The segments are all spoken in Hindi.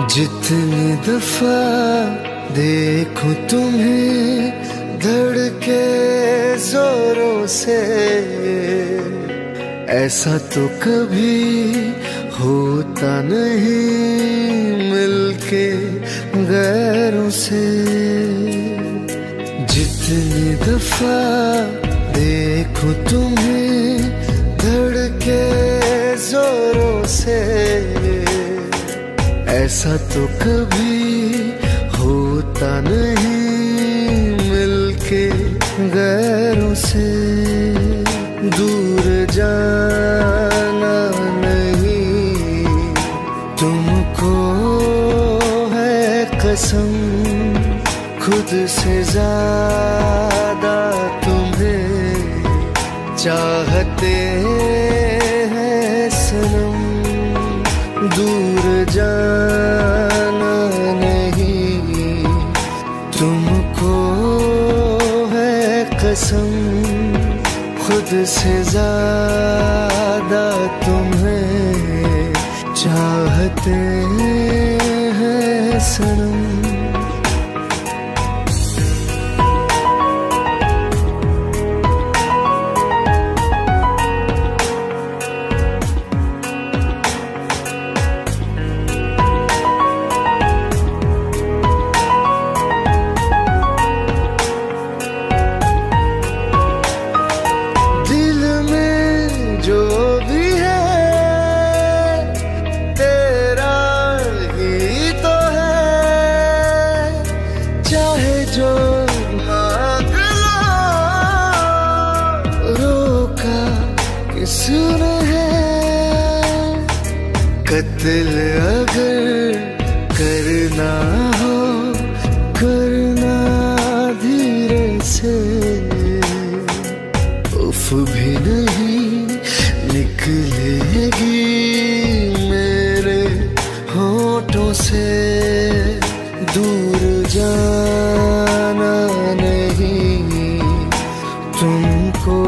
जितनी दफा देखूं तुम्हें धड़के जोरों से, ऐसा तो कभी होता नहीं मिलके गैरों से। जितनी दफा देखूं तुम्हें धड़के जोरों से, ऐसा तो कभी होता नहीं मिलके गैरों से। दूर जाना नहीं तुमको है कसम, खुद से ज्यादा तुम्हें चाहते हैं सनम। दूर जाना नहीं तुमको है कसम, खुद से ज्यादा तुम्हें चाहते हैं सनम। किसने है कत्ल अगर करना हो, करना धीरे से। उफ भी नहीं निकलेगी मेरे होठों से। दूर जाना नहीं तुमको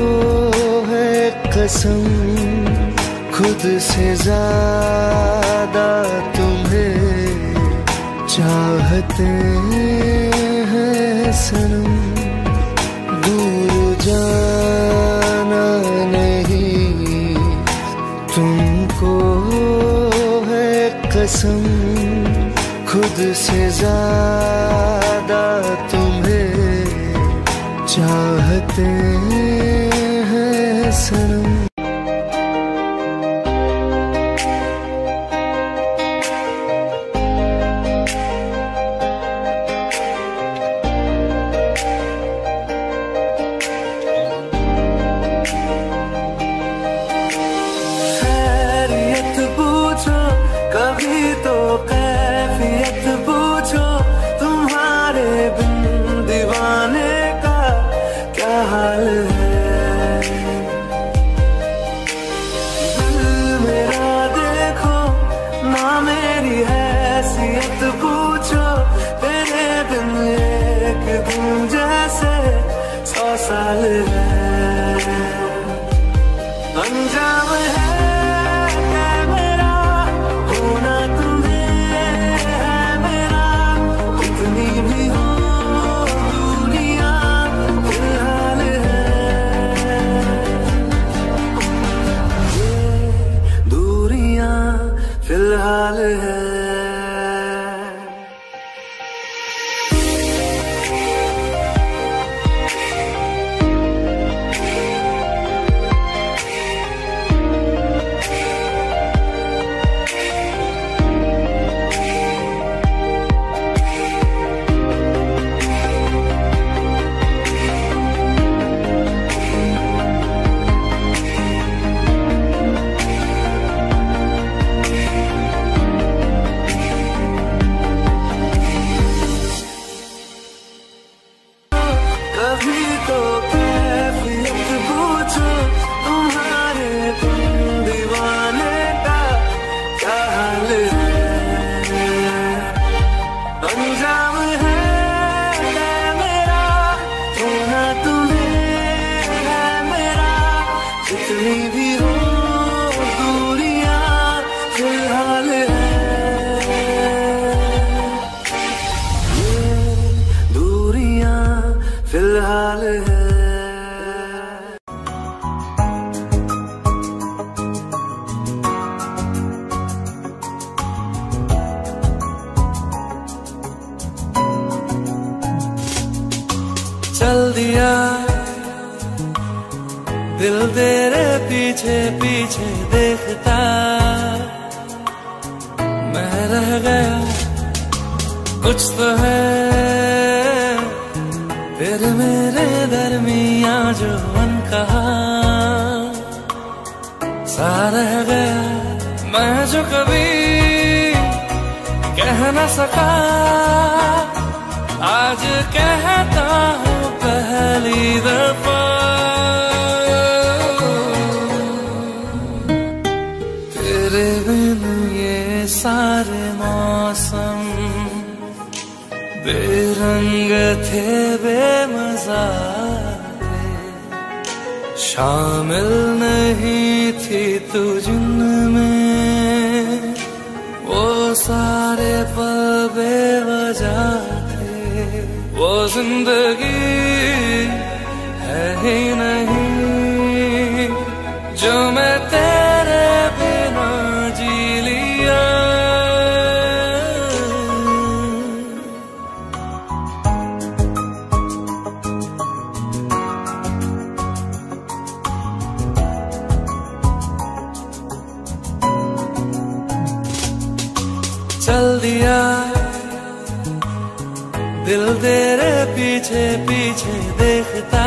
कसम, खुद से ज्यादा तुम्हें चाहते हैं सनम। दूर जाना नहीं तुमको है कसम, खुद से ज्यादा तुम्हें चाहते हैं सनम। खैरियत पूछो कभी तो कैफियत पूछो, तुम्हारे बिन दीवाने का क्या हाल है। दिल मेरा देखो ना मेरी हैसियत पूछो, तेरे बिन एक दिन जैसे 100 साल है। अंजाम है मेरा होना तुम्हें है मेरा, कितनी भी हो दुनिया फिलहाल है। ये दूरियां फिलहाल है। कभी तो कैफियत पूछो, तुम्हारे बिन दीवाने का क्या हाल है। अंजाम है मेरा होना तुम्हें है मेरा, जितनी भी हो दूरियां फिलहाल है। तेरे पीछे पीछे देखता मैं रह गया, कुछ तो है फिर मेरे दरमियां जो अनकहा सा रह गया। मैं जो कभी कह न सका आज कहता हूँ पहली दफा। तेरे बिन ये सारे मौसम बेरंग थे, बेमजा थे, शामिल नहीं थी तू जिनमें, वो सारे पल बेवजह थे। वो जिंदगी है ही नहीं जो मैं तेरे बिना जी लिया। चल दिया दिल तेरे पीछे पीछे देखता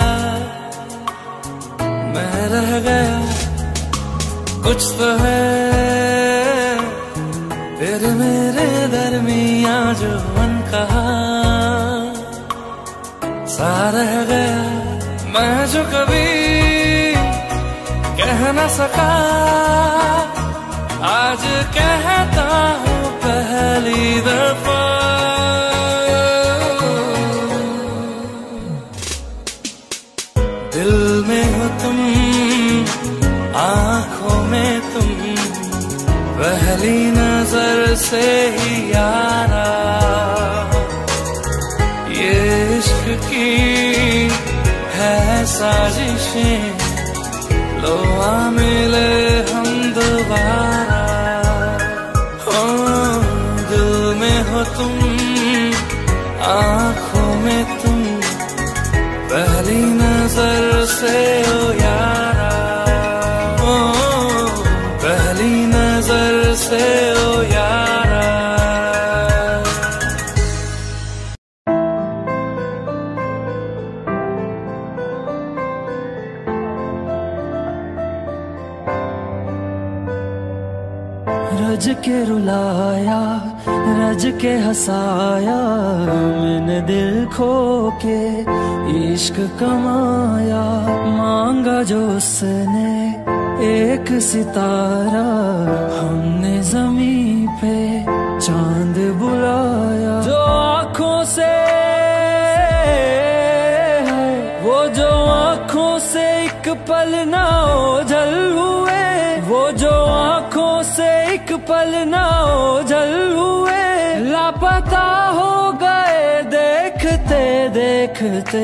मैं रह गया, कुछ तो है फिर मेरे दरमियां जो अनकहा सा रह गया। मैं जो कभी कह न सका आज कहता हूँ पहली दफा। दिल में हो तुम, आँखों में तुम, पहली नजर से ही यारा। ये इश्क की है साजिशें, लो आ मिले हम दोबारा। हो दिल में हो तुम, आँखों में तुम, पहली नजर से ओ यारा। ओ पहली नजर से ओ यारा। रज के रुलाया, रज के हंसाया, मैंने दिल खो के इश्क कमाया। मांगा जो उसने एक सितारा, हमने जमीन पे चांद बुलाया। जो आँखों से वो जो आँखों से एक पल ना ओझल हुए, वो जो आँखों से एक पल ना ओझल हुए, लापता हो गए देखते देखते।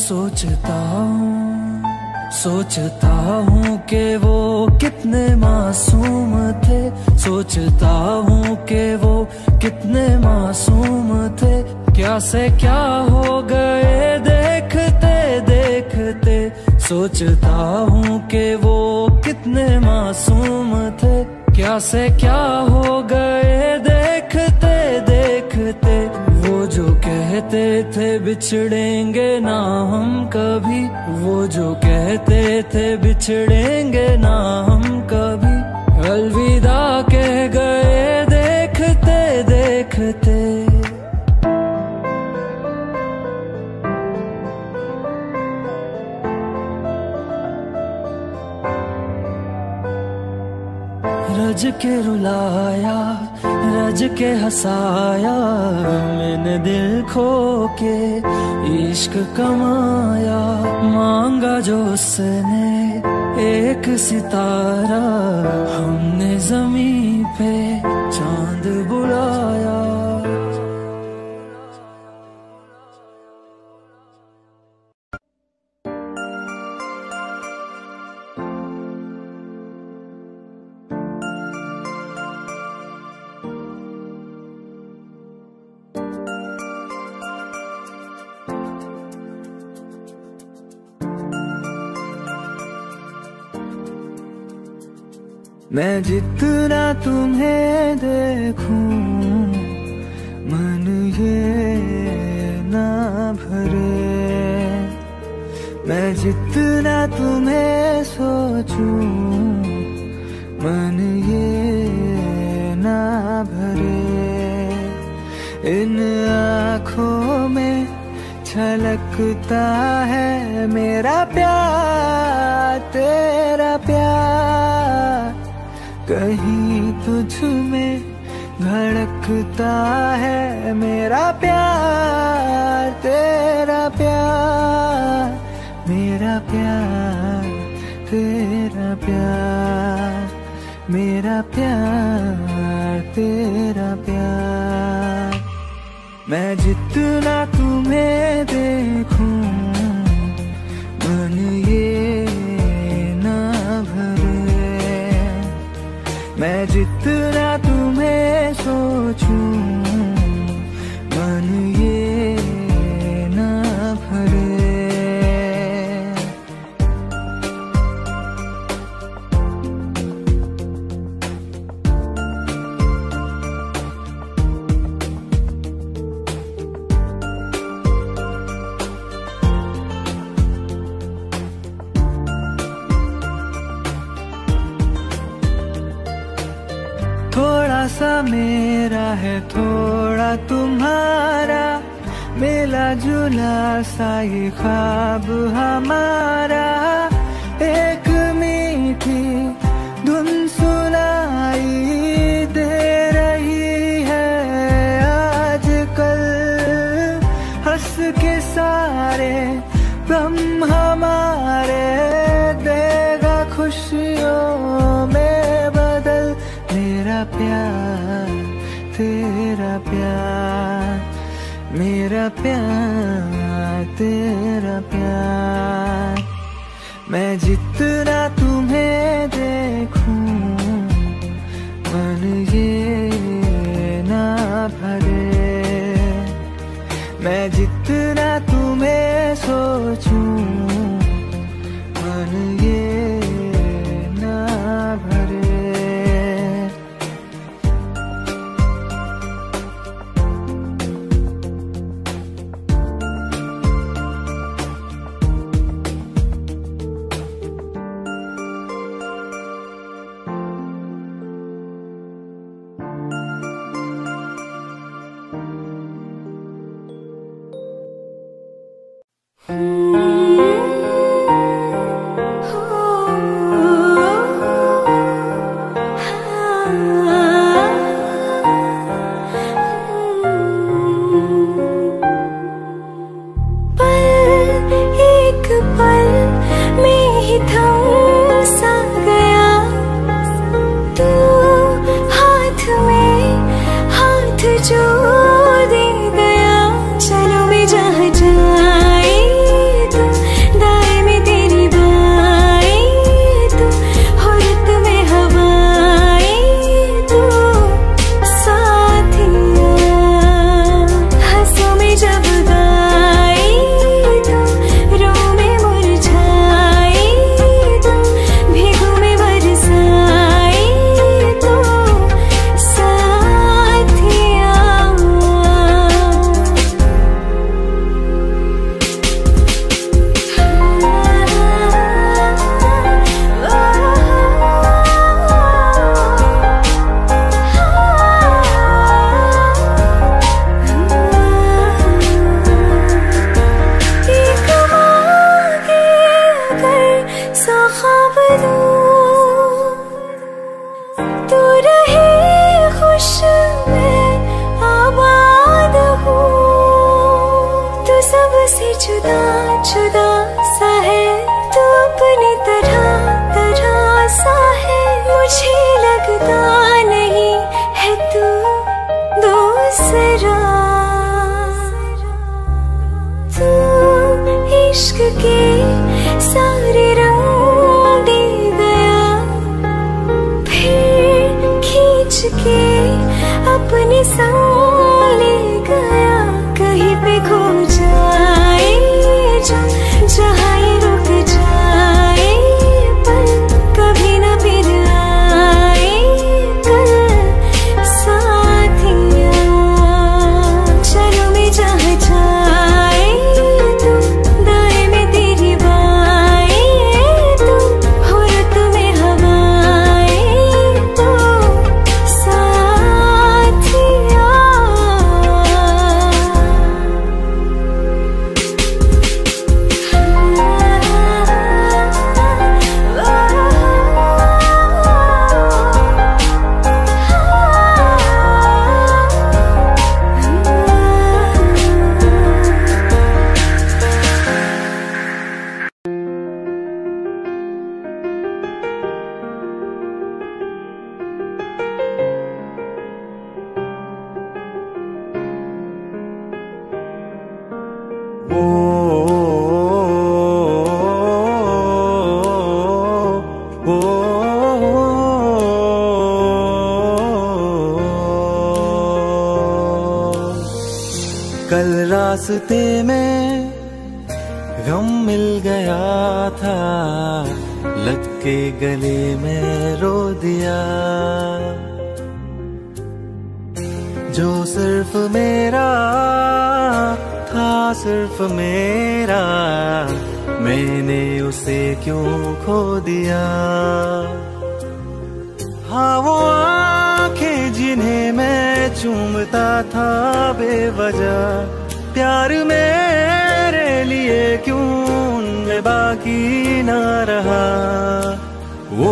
सोचता हूँ कि वो कितने मासूम थे, सोचता हूँ कि वो कितने मासूम थे। क्या से क्या हो गए देखते देखते। सोचता हूँ कि वो कितने मासूम थे, क्या से क्या हो गए देखते देखते। वो जो कहते थे बिछड़ेंगे ना हम कभी, वो जो कहते थे बिछड़ेंगे ना हम कभी, अलविदा कह गए देखते देखते। रज के रुलाया, रज के हंसाया, मैंने दिल खो के इश्क कमाया। मांगा जो उसने एक सितारा, हमने जमीन पे चांद बुलाया। मैं जितना तुम्हें देखूं मन ये ना भरे, मैं जितना तुम्हें सोचूं मन ये ना भरे। इन आँखों में छलकता है मेरा प्यार, तेरा प्यार। कहीं तुझ में धड़कता है मेरा प्यार, तेरा प्यार। मेरा प्यार, तेरा प्यार, मेरा प्यार, तेरा प्यार। मैं जितना तुम्हें देखूं मन ये ना भरे, मैं जितना तुम्हें सोचूं मन ये ना भरे। थोड़ा सा मेरा है थोड़ा तुम्हारा, मिला जुला सा ये ख्वाब हमारा। एक मीठी धुन सुनाई दे रही है आजकल, हंस के सारे गम हमारे देगा खुशियों में बदल। मेरा प्यार, तेरा प्यार, मेरा प्यार, तेरा प्यार। मैं जितना तुम्हें देखूं मन ये ना भरे, मैं जितना तुम्हें सोचूं मन ये ना भरे। कल रास्ते में गम मिल गया था, लग के गले में रो दिया। जो सिर्फ मेरा था, सिर्फ मेरा, मैंने उसे क्यों खो दिया। हाँ वो आंखें जिन्हें मैं चूमता था बेवजह, प्यार मेरे लिए क्यों उनमें बाकी ना रहा। वो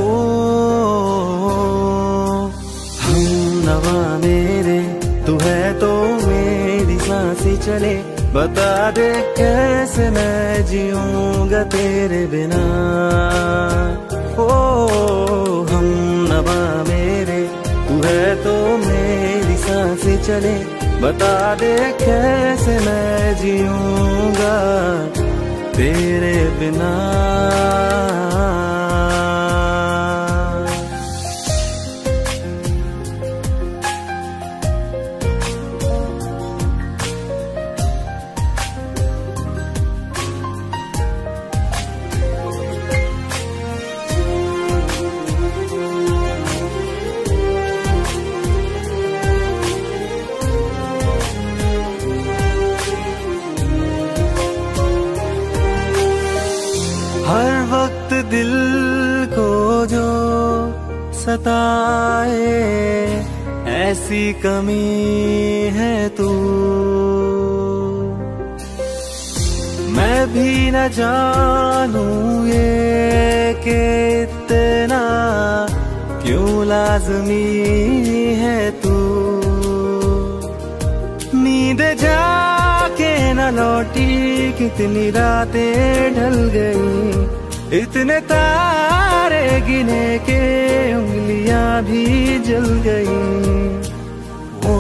हम नवा मेरे, तू है तो मेरी सांसें चले, बता दे कैसे मैं जीऊंगा तेरे बिना। ओ हम नवा मेरे, तू है तो मेरी सांसें चले, बता दे कैसे मैं जीऊंगा तेरे बिना। हर वक्त दिल को जो सताए, ऐसी कमी है तू। मैं भी न जानूं ये कि इतना क्यों लाज़मी है तू। नींद जाके न लौटी, कितनी रातें ढल गई, इतने तारे गिने के उंगलियां भी जल गई। ओ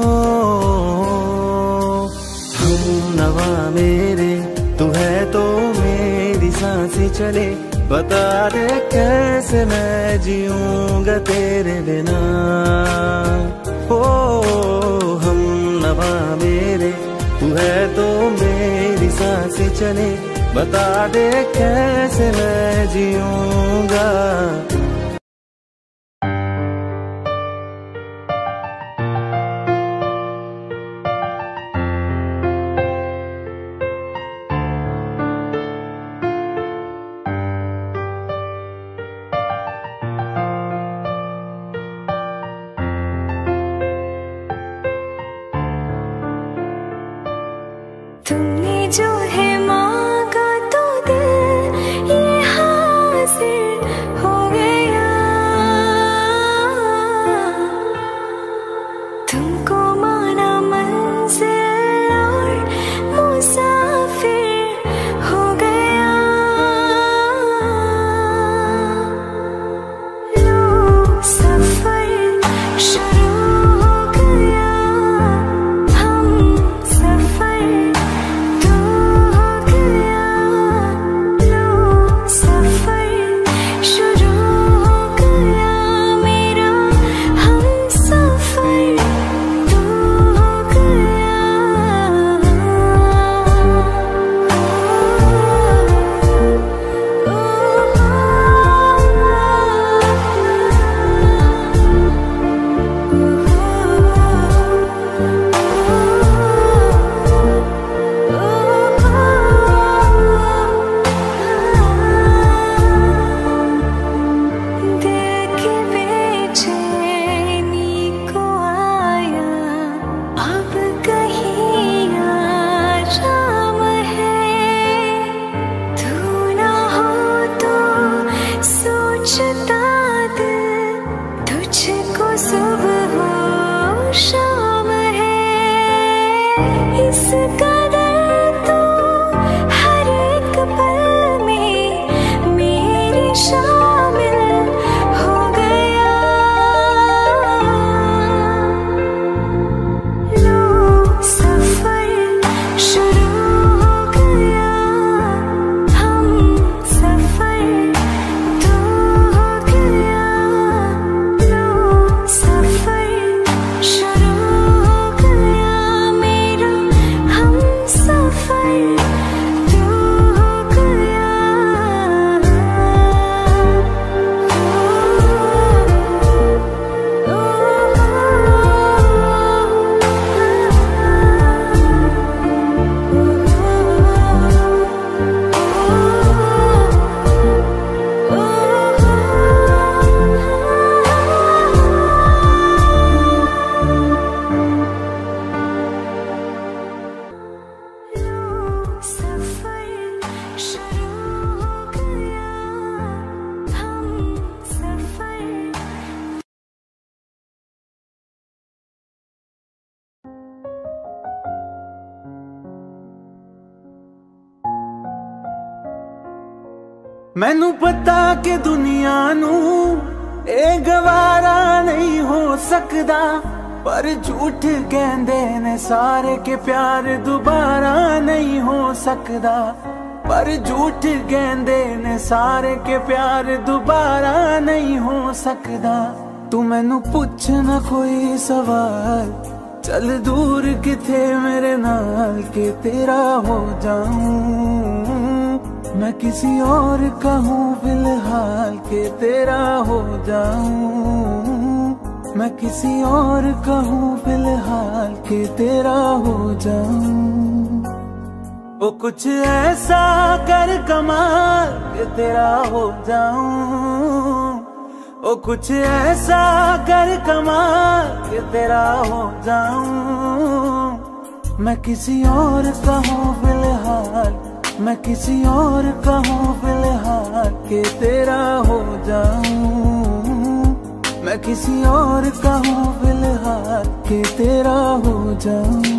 हम नवा मेरे, तू है तो मेरी सांसें चले, बता दे कैसे मैं जीऊंगा तेरे बिना। ओ हम नवा मेरे, तू है तो मेरी सांसें चले, बता दे कैसे मैं जीऊंगा। तुमने जो है मांगा तो दिल ये हासिल हो गया। तुमको माना मंजिल और मुसाफिर हो गया। लो सफर शुरू हो गया, हम सफर मैनू पता कि दुनिया नू ए गवारा नहीं हो सकदा, पर झूठ कहंदे ने सारे के प्यार दोबारा नहीं हो सकदा। पर झूठ कहंदे ने सारे के प्यार दोबारा नहीं हो सकदा। तू मैनू पुछ ना कोई सवाल, चल दूर किथे मेरे नाल के तेरा हो जाऊं। मैं किसी और का हूँ फिलहाल के तेरा हो जाऊं। मैं किसी और का हूँ फिलहाल के तेरा हो जाऊं। ओ कुछ ऐसा कर कमाल के तेरा हो जाऊं। ओ कुछ ऐसा कर कमाल के तेरा हो जाऊं। मैं किसी और का हूँ फिलहाल, मैं किसी और का हूँ फिलहाल के तेरा हो जाऊं। मैं किसी और का हूँ फिलहाल के तेरा हो जाऊं।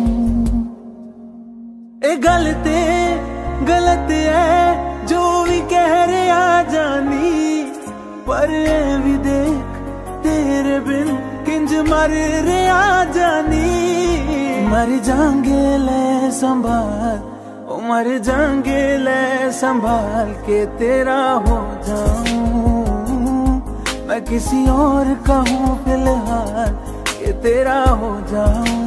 ए गलत है जो भी कह रहे आ जानी, पर ए भी देख तेरे बिन किंज मर रे आ जानी। मर जाएंगे ले संभाल, ओ मर जाएंगे ले संभाल के तेरा हो जाऊं। मैं किसी और का हूँ फिलहाल के तेरा हो जाऊं।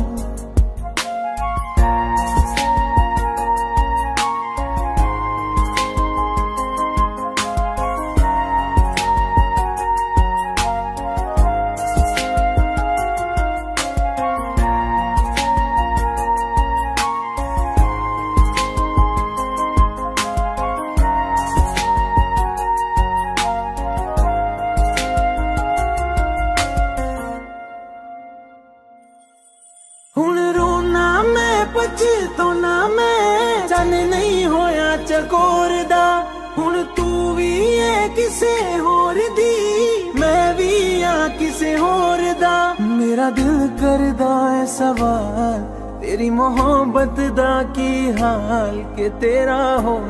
तो ना मैं जाने नहीं होया चकोर दा। हुण तू भी है किसे होर दी, मैं भी आ किसे होर दा। मेरा दिल करदा है सवाल, तेरी मोहब्बत दा की हाल के तेरा हो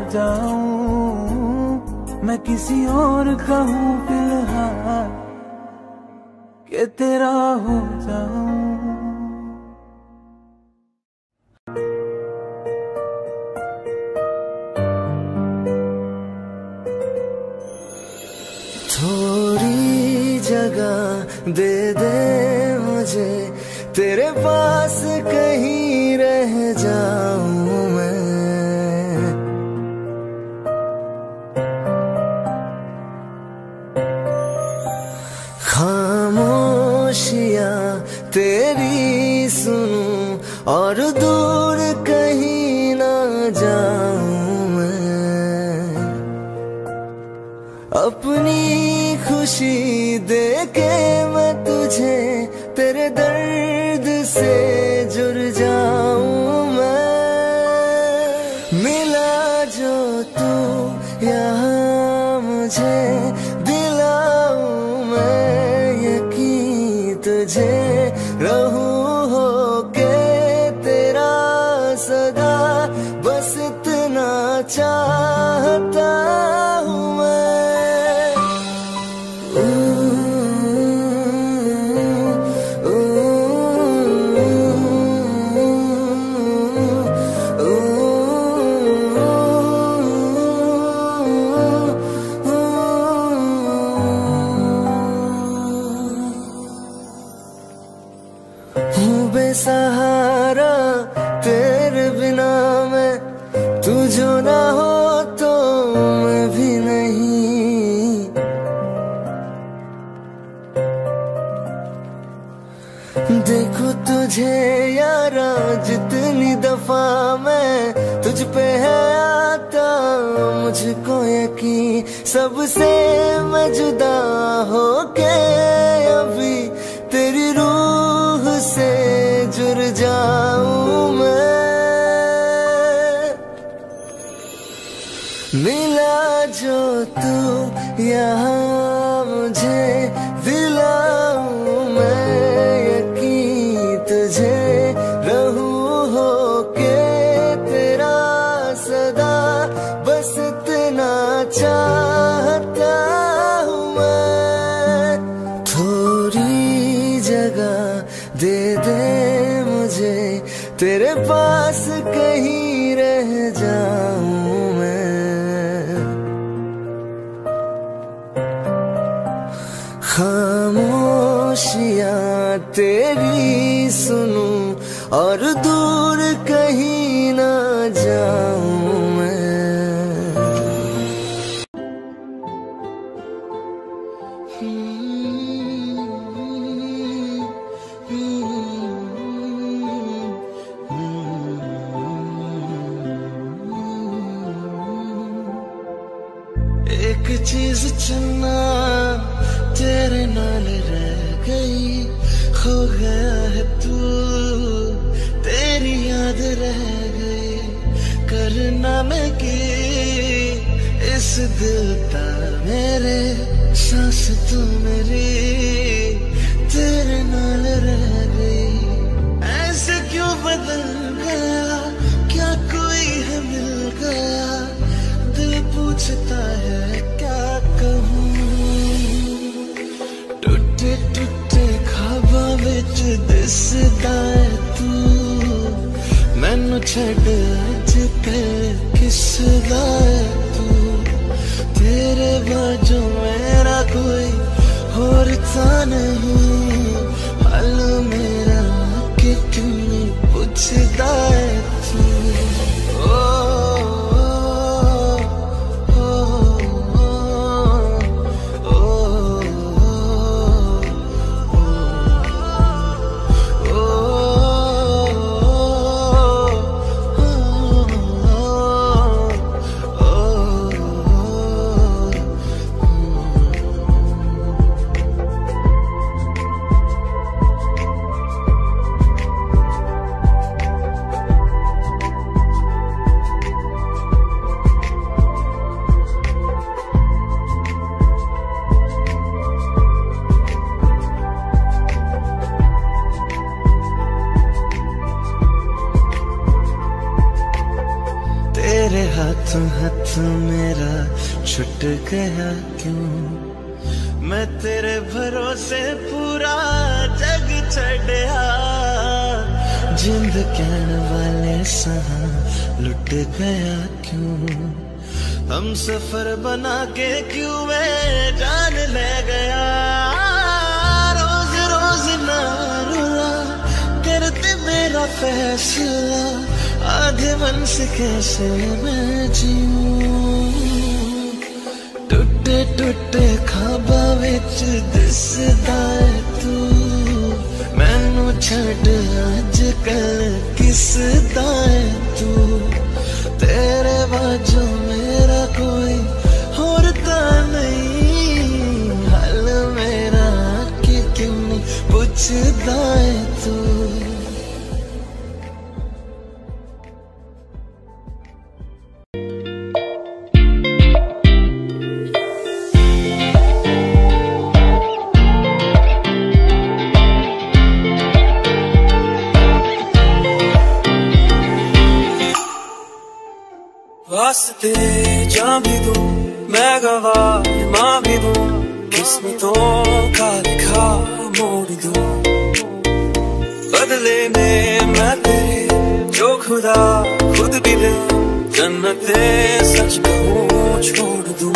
जाऊं। मैं किसी और का हूँ फिलहाल के तेरा हो जाऊं। थोड़ी जगह दे दे मुझे, तेरे पास कहीं रह जाऊं मैं। खामोशियां तेरी सुनूं और दूर कहीं ना जाऊं मैं। अपनी खुशी देके मैं तुझे तेरे दर्द से जुड़ जाऊं मैं। मिला जो तू यहाँ मुझे दिलाऊं मैं यकीन तुझे। रहूं होके तेरा सदा, बस इतना चाहता हूँ मैं। बेसहारा तेरे बिना मैं, तू जो ना हो तो मैं भी नहीं। देखो तुझे यारा जितनी दफा मैं तुझ पे है आता, मुझको यकीन सबसे मैं जुदा होके अभी तेरी रूह से जुड़ जाऊं मैं। मिला जो तू यहाँ मुझे दिलाऊं मैं यकीन तुझे। रहूं होके तेरा सदा, बस इतना चाह दे दे मुझे, तेरे पास कहीं रह जाऊं मैं। खामोशियां तेरी सुनूं और दूर कहीं ना जाऊं मैं। एक चीज चुनना तेरे नाल रह गई, खो गया है तू तेरी याद रह गई। करना मैं की इस दिल दा मेरे, सांस तू मेरी तेरे नाल रह गई। ऐसे क्यों बदल गया, क्या कोई है मिल गया, दिल पूछता है क्या कहूँ। टूटे टूटे ख्वाबां विच दिसदा है तू, मैनू छड्ड अज कल किसदा है तू। तेरे बाजू मेरा कोई होर था नहीं, हाल मेरा कि क्यों पूछदा है तू। तेरे हाथों हाथ मेरा छुट गया क्यों, मैं तेरे भरोसे पूरा जग छड़िया। जिंद कहन वाले सहा लुट गया क्यों, हम सफर बना के क्यों मैं जान ले गया। रोज रोज ना रुला करते मेरा फैसला, आधे मन से कैसे मैं जीऊं। टूटे टूटे ख्वाबां विच दिसदा है तू, मैनू छड्ड अज कल किसदा है तू। तेरे बाजू मेरा कोई होर तां नहीं, हाल मेरा कि क्यों नहीं पुछदा है तू। वास्ते जा भी दूं मैं गवाह माँ भी दूं, किस्मतों का लिखा मोड़ दूं। बदले में मैं तेरे जो खुदा खुद भी दे, जन्नते सच कहूँ छोड़ दूं।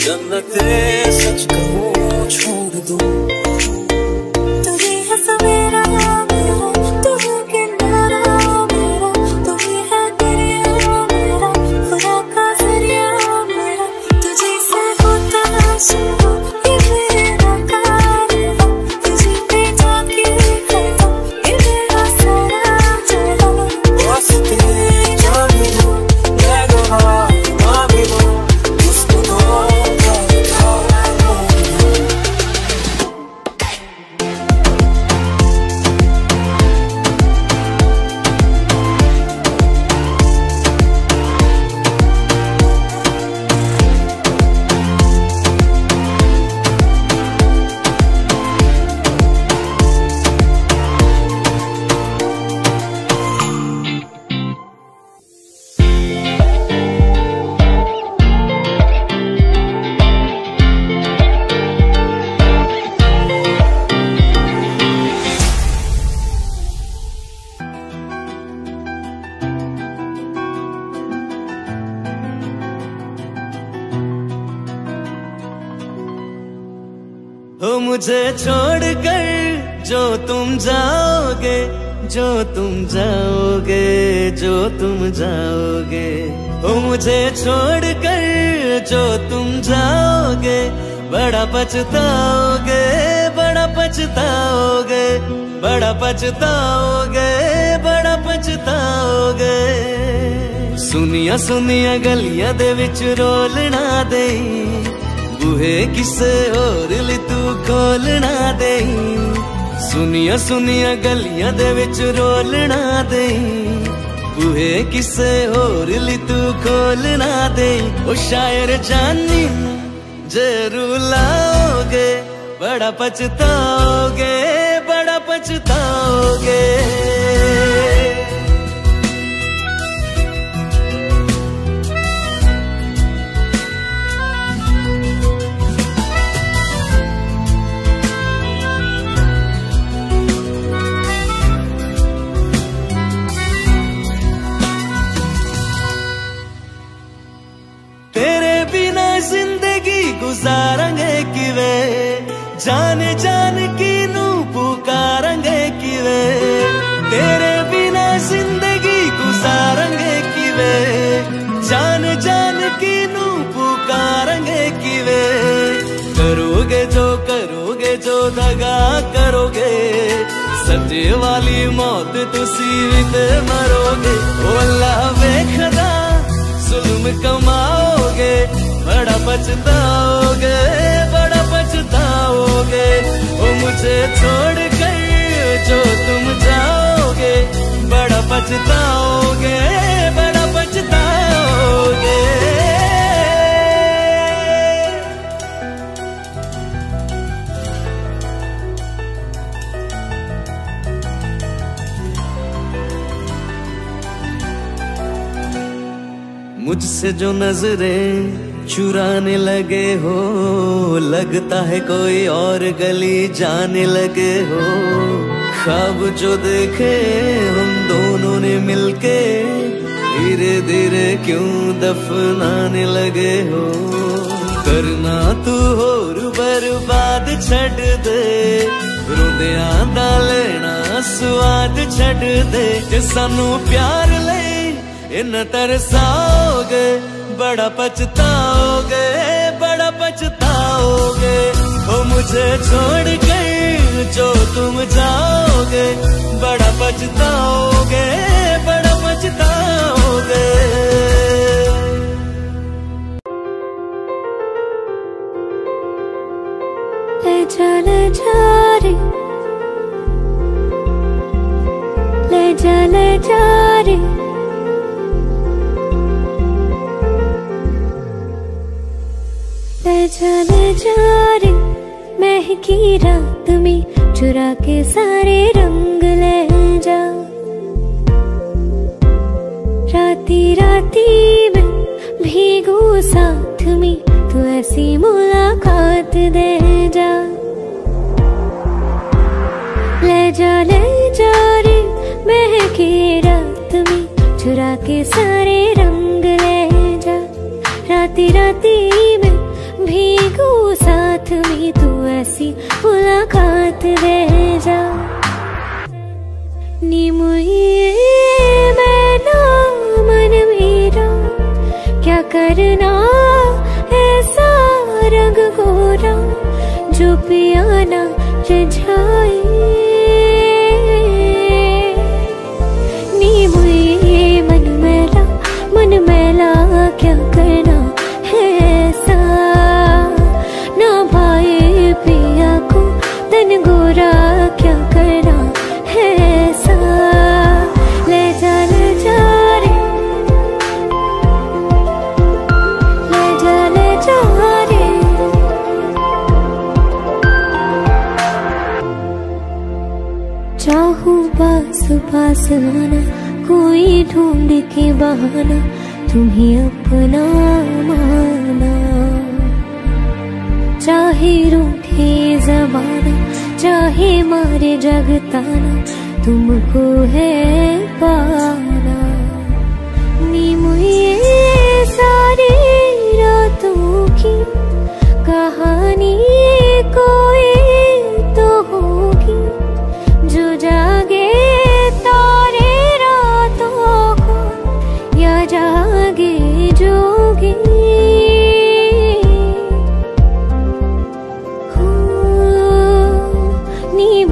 जन्नते सच कहूँ छोड़ दूँ। तू ही है सवेरा मेरा, तू है किनारा मेरा, तू ही है दरिया मेरा, खुदा का जरिया मेरा। तुझे से होता शुरू ये मेरा कारवां, तुझे पे जाके करता ये मेरा सारा जहां। वास्ते जाने दो, मैं गवाह मांग लूं, उसको दो हो मुझे छोड़कर जो तुम जाओगे, जो तुम जाओगे, जो तुम जाओगे। हो मुझे छोड़कर जो तुम जाओगे, बड़ा पछताओगे, बड़ा पछताओगे, बड़ा पछताओगे, बड़ा पछताओगे। सुनिया सुनिया गलियां दे विच रोलना दे, बूहे किसे होर ली तू खोलना दे। सुनिया सुनिया गलियां दे विच रोलना दे, बूहे किसे होर ली तू खोलना दे। ओ शायर जानी जे रुलाओगे, बड़ा पछताओगे, बड़ा पछताओगे। गुजारेंगे किवे जाने जान की नू पुकारेंगे किवे, तेरे बिना जिंदगी गुजारेंगे किवे जान जान की नू पुकारेंगे किवे। करोगे जो दगा करोगे, सच्चे वाली मौत तुसी भी ते मरोगे। ओ अल्लाह वेखदा जुल्म कमाओगे, बड़ा पछताओगे, बड़ा पछताओगे। ओ मुझे छोड़ कर जो तुम जाओगे, बड़ा पछताओगे, बड़ा पछताओगे। मुझसे जो नजरें चुराने लगे हो, लगता है कोई और गली जाने लगे हो। ख्वाब जो देखे हम दोनों ने मिलके, धीरे धीरे क्यों दफनाने लगे हो। करना तू होर बर्बाद छड़ दे, रोंदिया दा लेना स्वाद छड़ दे। जे सानू प्यार ले इन तरसाओगे, बड़ा पछताओगे, बड़ा पछताओगे। ओ मुझे छोड़ कर जो तुम जाओगे, बड़ा पछताओगे, बड़ा पछताओगे। ले जा रे, ले जा रे, ले जा रे। महकी रात में चुरा के सारे रंग ले जा, राती राती में भीगू साथ में, तू ऐसी मुलाकात दे जा। ले जा रे, महकी रात में चुरा के सारे रंग ले जा, राती राती में भी साथ में तू ऐसी मुलाकात दे जा। नी मुझे मैं ना मन मेरा क्या करना ऐसा रंग गोरा जो पिया ना रिझाए। नी मुझे मन मैला क्या करना है ऐसा ना भाई पिया को तन गोरा क्या करना है ऐसा। ले जा रे ले जा रे चाहूं पास पास आना कोई ढूंढ के बहाना तुम्हें अपना माना। चाहे रूठे ज़माना चाहे मारे जगताना तुमको है पाना। नी मुझे सारी रातों की कहानी कोई तो होगी जो जागे तारे रातों को या जागे जोगी। नी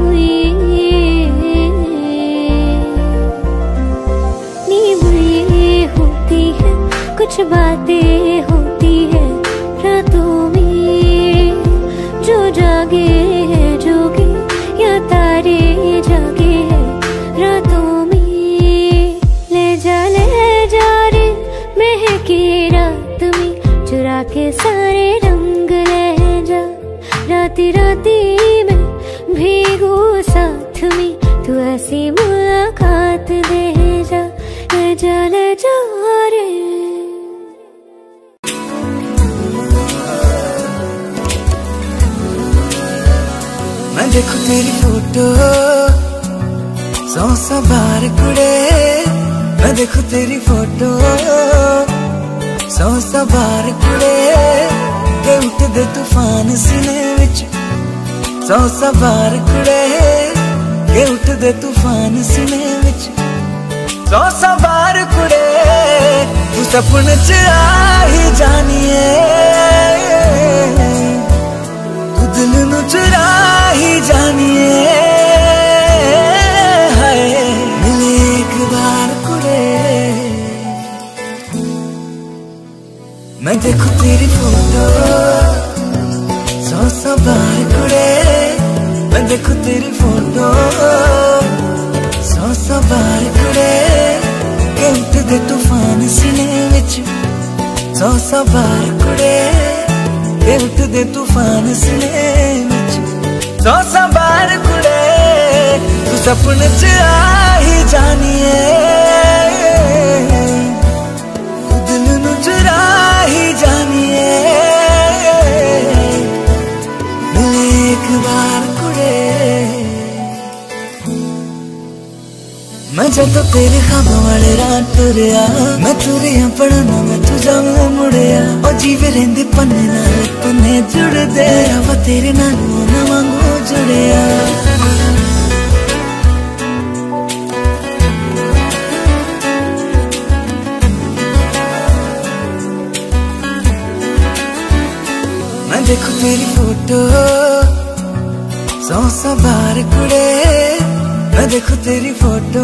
बुरी होती है कुछ बातें होती है रातों में जो जागे है जोगी या तारे जागे है रातों में। ले जा रे महके रात में चुरा के सारे रंग ले जा। राती राती में भीगू साथ में तू ऐसी मुलाकात दे जा। ले जा रे मैं देखूं तेरी फोटो 100 बार कुड़े। मैं देखूं तेरी फोटो 100 बार कुड़े के उठदे तूफान सीने विच 100 बार कुड़े के उठदे तूफान सीने विच 100 बार कुड़े तू सपने च आ ही जानिए तू दिल नू चुरा ही जानिए। हाय मिले एक बार कुड़े मैं देखूं तेरी फोटो 100 बार कुड़े। मैं देखूं तेरी फोटो 100 बार कुड़े के उठदे तूफान सीने विच 100 बार कुड़े के उठदे तूफान सीने विच 100 बार कुड़े तू सपने च आ ही जानिए तू दिल नू चुरा ही जानिए। मिले एक बार कुड़े मैं जदों तेरे खाबों वाले रात तुरिया मैं तुरिया पढ़ना मैं तू जाऊं मुड़िया और जीवे रेंदे पन्ने नाल पन्ने जुड़दे रवा तेरे नाल ना वांगू जुड़िया। मैं देखूं तेरी फोटो 100 बार कुड़े। मैं देखूं तेरी फोटो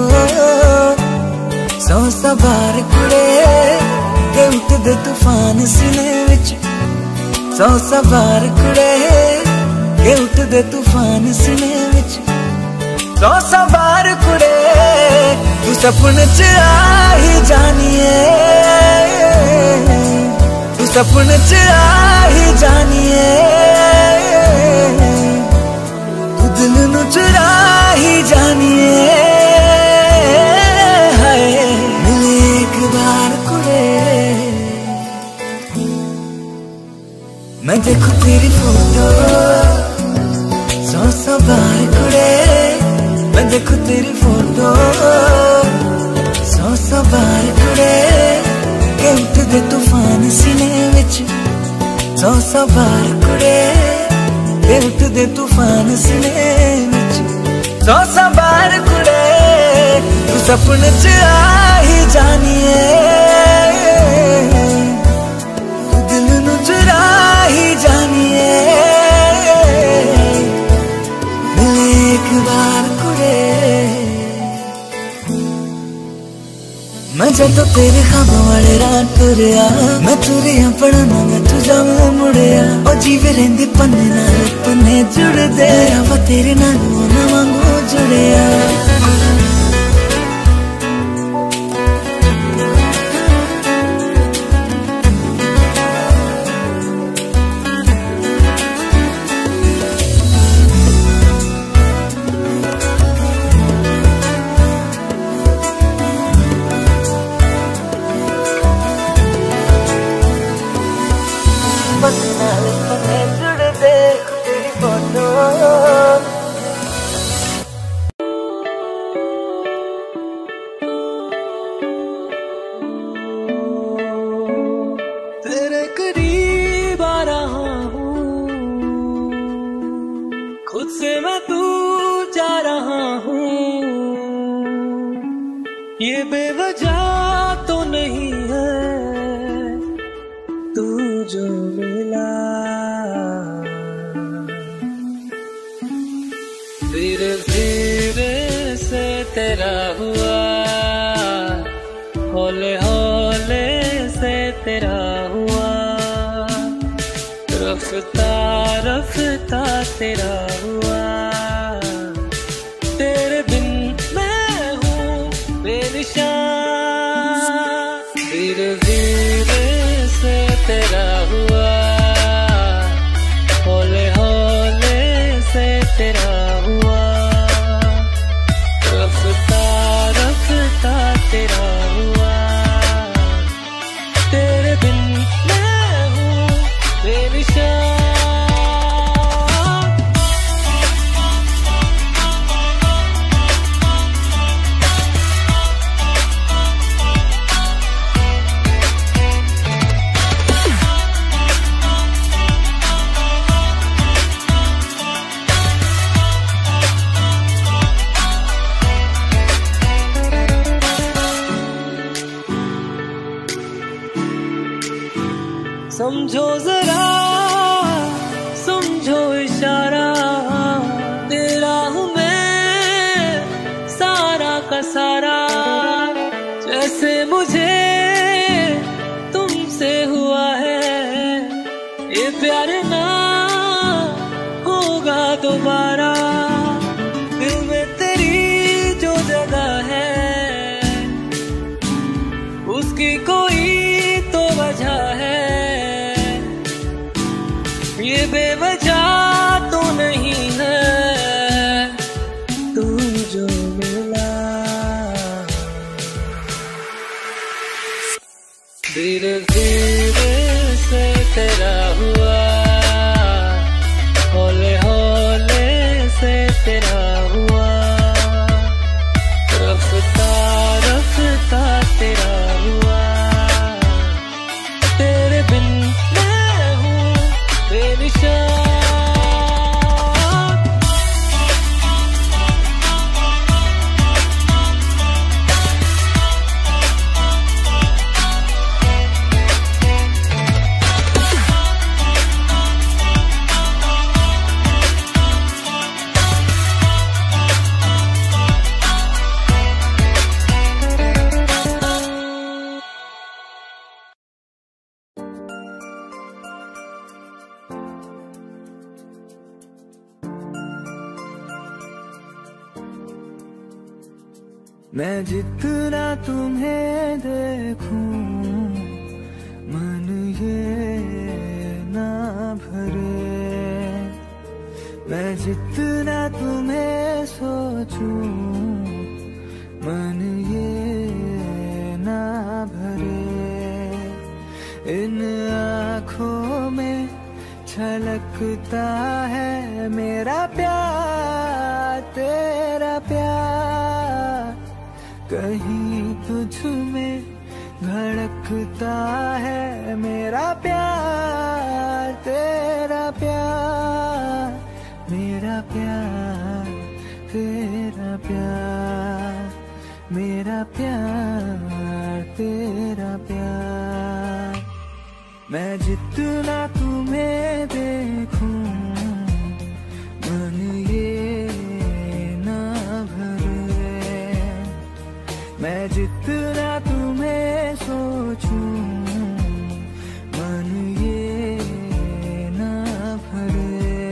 100 बार कुड़े के उठदे तूफान सीने विच 100 बार कुड़े के उठदे तूफान सीने विच 100 बार कुड़े तू सपने च आ ही जानिए तू सपने च आ ही जानिए। तू दिल नू चुरा ही जानिए। हाय मिले एक बार कुड़े मैं देखूं तेरी फोटो 100 बार कुड़े। मैं देखूं तेरी फोटो 100 बार कुड़े के उठदे तूफान सीने विच 100 बार कुड़े ते उठदे तूफान सने विच 100 बार कुड़े तू सपने च आ ही जानिए, तू दिल नू चुरा ही जानिए, मिले एक बार कुड़े। मैं जदों तेरे ख्वाबों वाले राह तुरिया, मैं तुरिया पढ़ना मैं तू जाऊं मुड़िया, ओ जीवे रहिंदे पन्ने नाल पन्ने जुड़दे, रवा तेरे नाल ना वांगू जुड़िया। तेरे करीब आ रहा हूँ, खुद से मैं दूर जा रहा हूँ, ये बेवजह तो नहीं है तू जो मिला, धीरे धीरे से तेरा हुआ, हौले हौले से तेरा हुआ, रफ्ता रफ्ता तेरा हुआ, तेरे बिन मैं हूँ बेनिशान, धीरे धीरे से तेरा हुआ, हौले हौले से तेरा हुआ, रफ्ता रफ्ता तेरा हुआ, तेरे बिन मैं हूँ बेनिशान। समझो जरा समझो इशारा, तेरा हूँ मैं सारा का सारा, जैसे मुझे तुमसे हुआ है ये प्यार ना होगा दोबारा, दिल में तेरी जो जगह है उसकी कोई तो वजह है, ये बेवजह तो नहीं है तू जो मिला, धीरे धीरे से तेरा हुआ, हौले हौले से तेरा हुआ, रफ्ता रफ्ता तेरा हुआ, तेरे बिन मैं हूँ बेनिशान। मैं जितना तुम्हें देखूं मन ये ना भरे, मैं जितना तुम्हें सोचूं मन ये ना भरे, इन आँखों में छलकता है मेरा प्यार तेरा प्यार, कहीं तुझ में धड़कता है मेरा प्यार तेरा प्यार। प्यार तेरा प्यार। मैं जितना तुम्हें देखूं मन ये ना भरे, मैं जितना तुम्हें सोचूं मन ये ना भरे।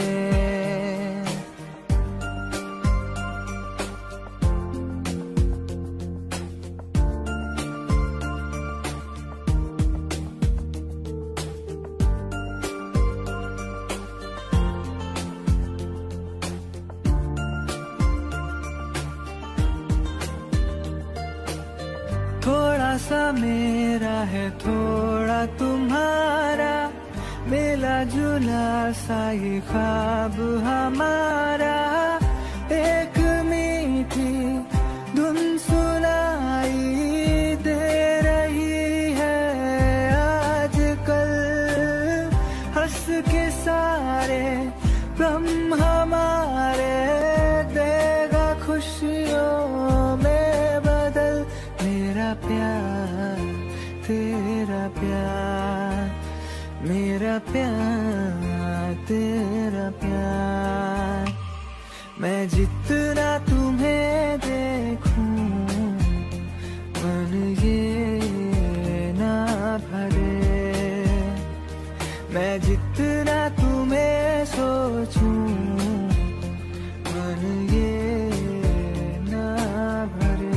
थोड़ा सा मेरा है थोड़ा तुम्हारा, मिला जुला सा ये ख्वाब हमारा। एक मीठी धुन सुनाई दे रही है आजकल, हंस के सारे गम हमारे देगा खुशियों में बदल। मेरा प्यार तेरा प्यार, मेरा प्यार तेरा प्यार। मैं जितना तुम्हें देखूं मन ये ना भरे, मैं जितना तुम्हें सोचूं मन ये ना भरे।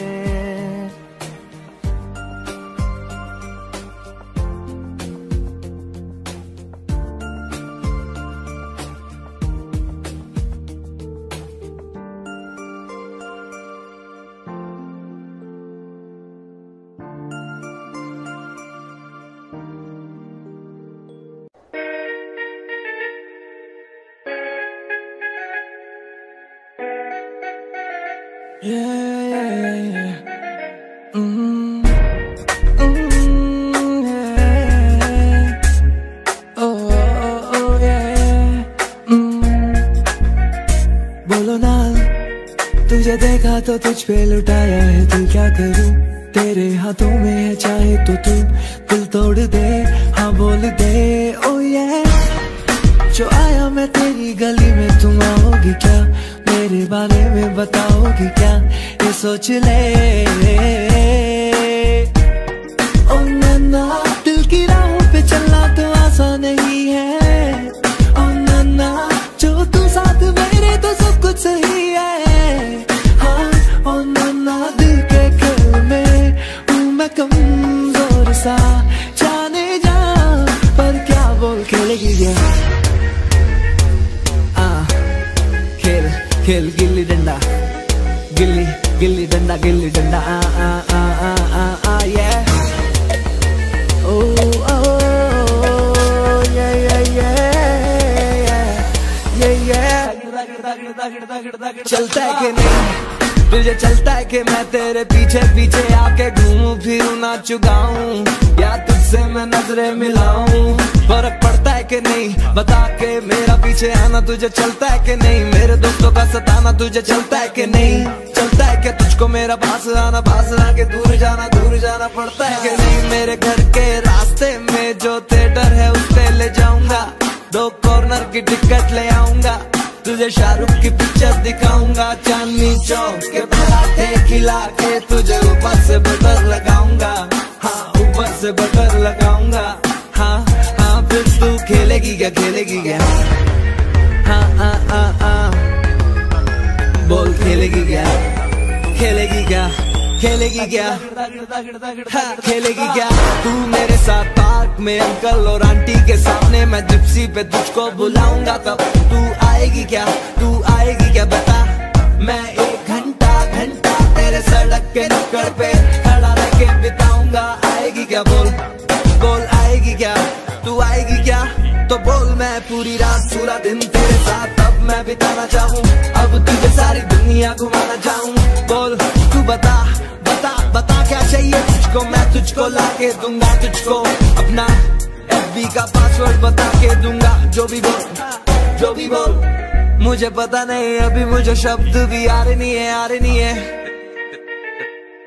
बोलो ना, तुझे देखा तो तुझ पे लुटाया है दिल, क्या करूं तेरे हाथों में है, चाहे तो तू दिल तोड़ दे, हाँ बोल दे ओ ये। जो आया मैं तेरी गली में, तुम आओगी क्या, मेरे बारे में बताओगी क्या, ये सोच ले। ओ नन्ना दिल की राहों पे चलना तो आसान नहीं है, ओ नन्ना जो तू साथ मेरे तो सब कुछ सही है। हाँ ओ नन्ना दिल के खेल में हूँ मैं कमजोर सा, जाने जा पर क्या बोल खेलेगी ये। खेल गिल्ली डंडा, गिल्ली गिल्ली डंडा, गिल्ली डंडा आ आ आ आ आ आ ये। ओ ओ ये ये ये ये ये। चलता है कि नहीं तुझे, चलता है कि मैं तेरे पीछे पीछे आके घूमूं फिरूं नाचूं गाऊं, या तुझसे मैं नजरें मिलाऊं। फर्क पड़ता है कि नहीं बता के मेरा पीछे आना तुझे चलता है कि नहीं, मेरे दोस्तों का सताना तुझे चलता है कि नहीं, चलता है कि तुझको मेरा पास आके दूर जाना पड़ता है कि नहीं। मेरे घर के रास्ते में जो थिएटर है उस पे ले जाऊंगा, 2 कॉर्नर की टिकट ले आऊंगा, तुझे शाहरुख की पिक्चर दिखाऊंगा, चांदनी चौक के पराठे खिला के तुझे ऊपर से बटर लगाऊंगा, हाँ ऊपर से बटर लगाऊंगा। हाँ हाँ फिर तू खेलेगी क्या, खेलेगी क्या, हाँ हाँ हाँ हाँ बोल खेलेगी क्या, खेलेगी क्या, खेलेगी क्या, हाँ खेलेगी क्या। तू मेरे साथ पार्क में अंकल और आंटी के सामने, मैं जिप्सी पे तुझको बुलाऊंगा, तब तू आएगी क्या, तू आएगी क्या बता। मैं 1 घंटा तेरे सड़क के नुक्कड़ पे खड़ा रह के बिताऊंगा, आएगी क्या बोल, बोल आएगी क्या, तू आएगी क्या तो बोल। मैं पूरी रात पूरा दिन तेरे साथ अब मैं बिताना चाहूँ, अब तुझे सारी दुनिया घुमाना चाहूँ, बोल तू बता बता बता क्या चाहिए तुझको, मैं तुझको ला के दूंगा, तुझको अपना FB का पासवर्ड बता के दूंगा, जो भी बोल मुझे पता नहीं, अभी मुझे शब्द भी आ रहे नहीं है।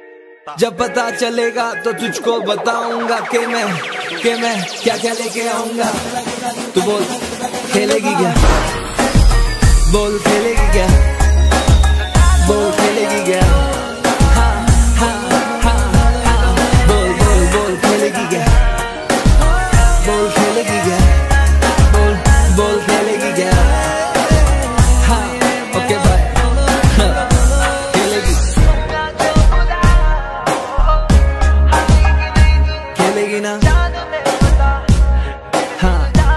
जब पता चलेगा तो तुझको बताऊंगा कि मैं क्या क्या लेके आऊंगा। तू बोल खेलेगी क्या, बोल खेलेगी क्या, बोल खेलेगी क्या, हाँ हाँ हाँ हाँ, बोल बोल बोल खेलेगी क्या, बोल खेलेगी क्या, बोल बोल खेलेगी क्या, हाँ ओके बाय, खेलेगी खेलेगी ना, हाँ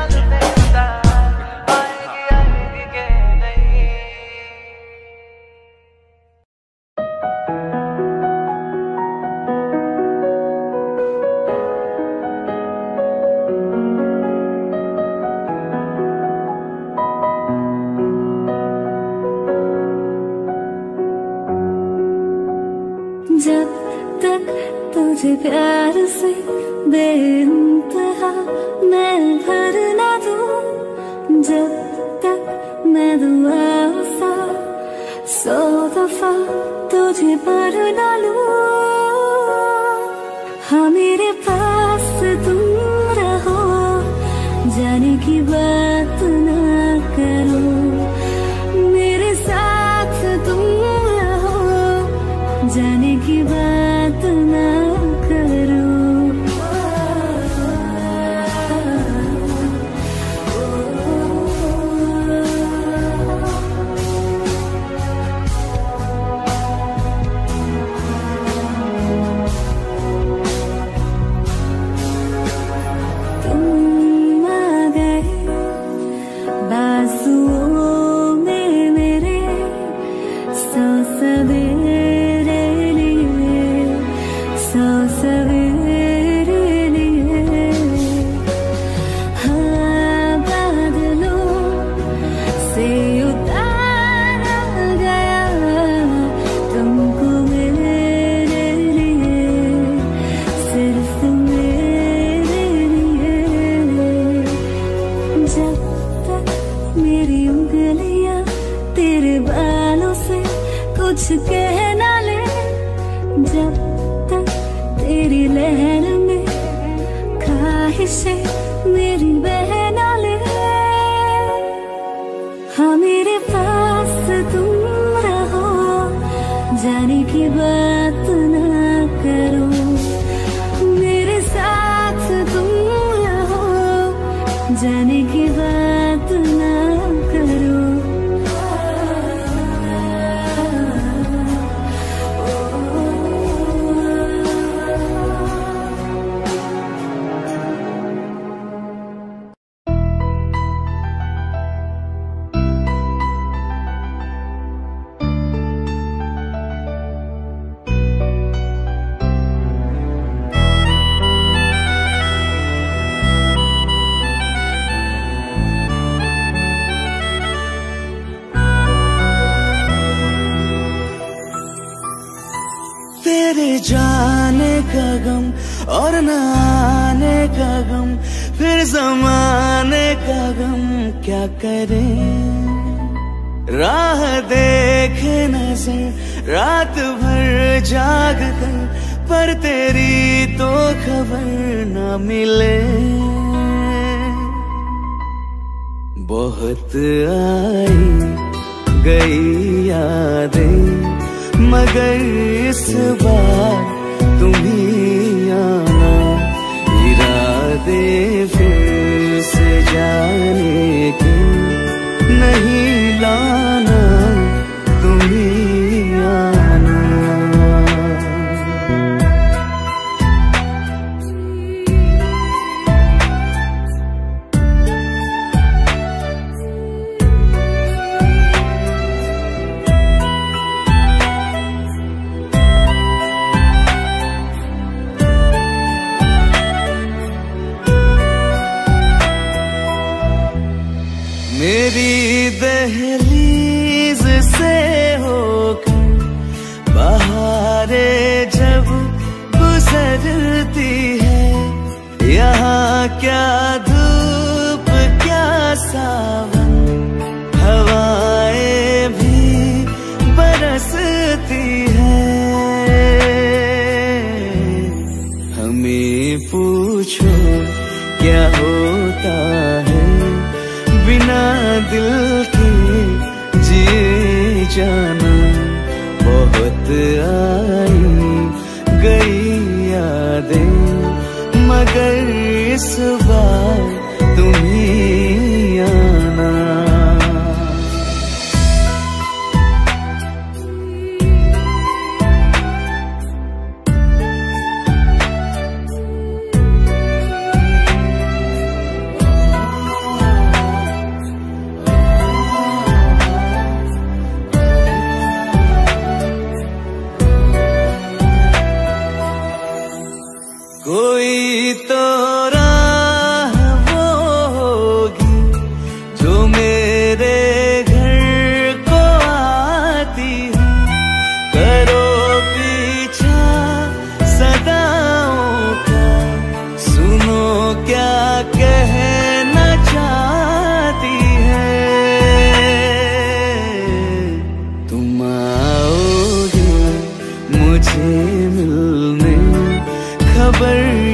जब तक तुझे प्यार से बेइंतहा मैं भर ना दूं, जब तक मैं दुआ सा 100 दफा तुझे पर ना लूं। हाँ मेरे पास तुम रहो, जाने की बात ना करो, मेरे साथ तुम रहो, जाने की बात ना करो। तुम आ गए बाजुओं में मेरे, 100 सवेरे लिए, 100 सवेरे लिए। हाँ बादलों से उतारा गया तुमको मेरे लिए, सिर्फ मेरे लिए। जब तक मेरी उंगलियां तेरे बालों से कुछ कह ना ले, जब तक तेरी लहर में ख्वाहिशें मेरी बह ना ले। हाँ मेरे पास तुम रहो, जाने की बात ना करो, मेरे साथ तुम रहो, जाने की बात ना करो। तेरे जाने का गम और न आने का गम, फिर जमाने का गम क्या करे। राह देखे नजर रात भर जाग कर, पर तेरी तो खबर न मिले। बहुत आई गई यादें, मगर इस बार तुम ही आना, इरादे फिर से जाने के नहीं लाना, तुम ही आना। मेरी दहलीज से होकर बहारें जब गुजरती है, यहाँ क्या धूप क्या सावन, हवाएं भी बरसती है। पूछो क्या होता है बिना दिल के जिए जाना। बहुत आई गई यादें मगर इस बार तुम ही आना। कोई तो राह वो होगी जो मेरे घर को आती है। करो पीछा सदाओं का, सुनो क्या कहना चाहती है। तुम आओगे मुझे मिलने, खबर